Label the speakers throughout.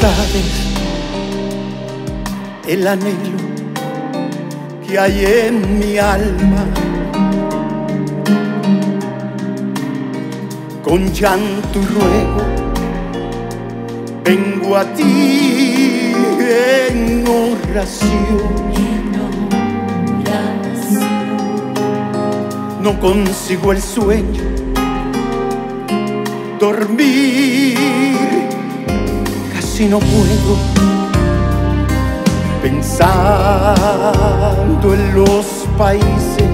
Speaker 1: sabes el anhelo que hay en mi alma. Con llanto y ruego vengo a ti en oración. No consigo el sueño, dormir casi no puedo, pensando en los países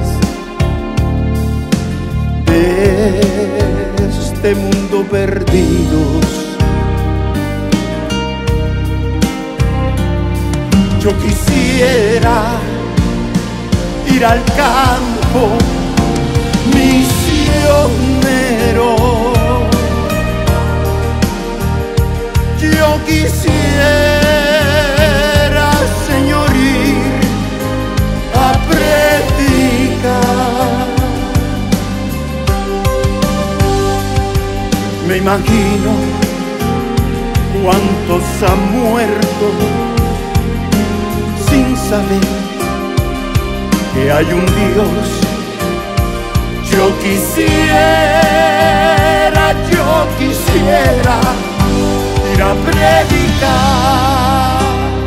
Speaker 1: de este mundo perdidos. Yo quisiera ir al campo misionero. Yo quisiera, Señor, ir a predicar. Me imagino cuántos han muerto sin saber que hay un Dios. Yo quisiera ir a predicar.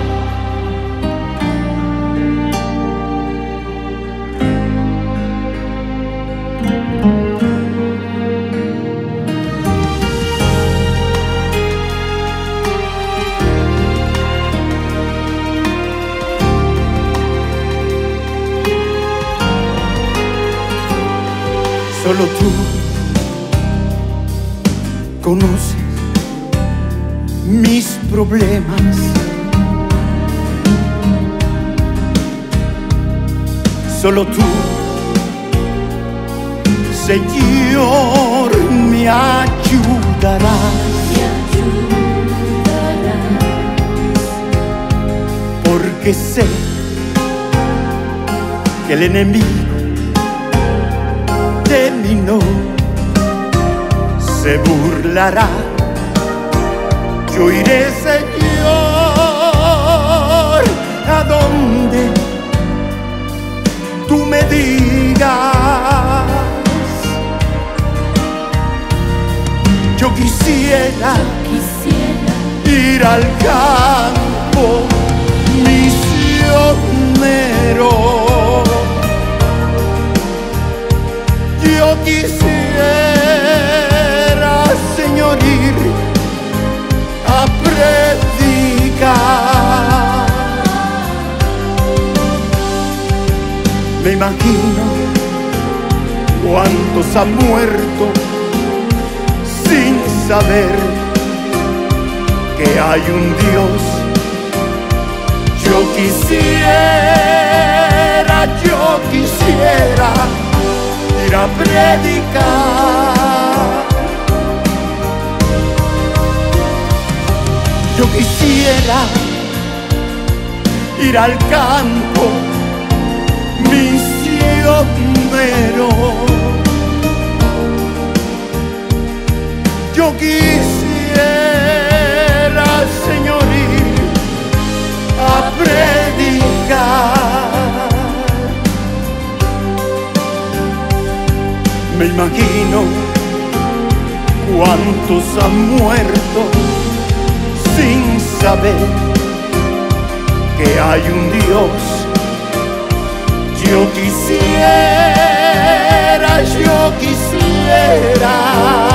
Speaker 1: Solo tú conoces mis problemas. Solo tú, Señor, me ayudarás. Porque sé que el enemigo de mí no se burlará. Yo iré, Señor, a donde tú me digas. Yo quisiera ir al campo misionero. Yo quisiera, Señor, ir a predicar. Me imagino cuántos han muerto sin saber que hay un Dios. Yo quisiera ir a predicar. Yo quisiera ir al campo misionero. Yo quisiera, Señor, ir a predicar. Me imagino cuántos han muerto sin saber que hay un Dios. Yo quisiera